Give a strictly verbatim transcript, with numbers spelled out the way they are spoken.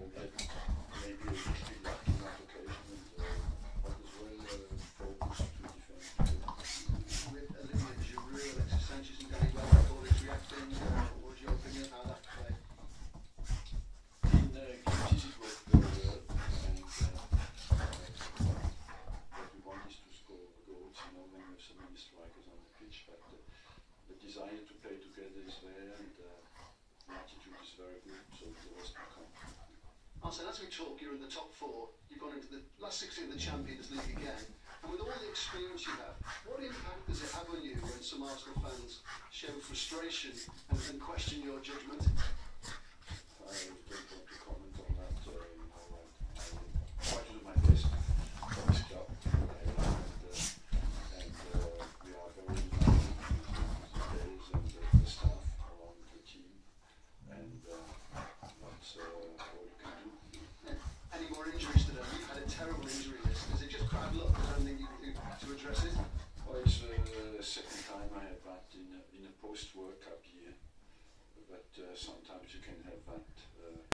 get maybe a little bit lucky on that occasion, and uh, but as well uh, focus to defend. With Olivier Giroud, Alexis Sanchez and Danny Welbeck always reacting, uh, what's your opinion how that played? In uh, games it worked very well, and uh, uh, what we want is to score goals, you know, when we have so many strikers on the pitch, but uh, the desire to play together is there, and uh, the attitude is very good, so the rest will come. Arsene, as we talk, you're in the top four, you've gone into the last sixteen of the Champions League again, and with all the experience you have, what impact does it have on you when some Arsenal fans show frustration and, and question your judgment? I don't want to comment on that, uh, you know, I, I try to do my best for this club, uh, and, uh, and uh, we are very united with the players and the, the staff around the team, and uh, that's uh, all you can do. Any more injuries today? You've had a terrible injury list. Is it just bad luck? Is there anything you can do to address it? Well, it's uh, the second time I have that in a, in a post-World Cup year, but uh, sometimes you can have that